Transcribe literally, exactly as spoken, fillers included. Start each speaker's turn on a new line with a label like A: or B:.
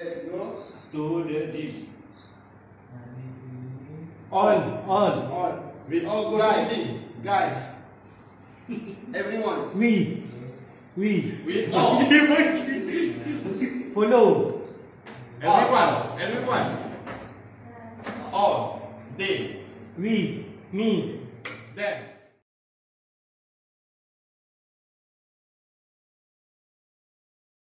A: Let's go
B: to the gym.
C: All, all.
A: on.
B: We all go
A: Guys,
B: to the gym.
A: guys, everyone.
C: We. We.
B: We all.
C: Follow.
B: Everyone. Everyone. All. They.
C: We. Me.
B: Them.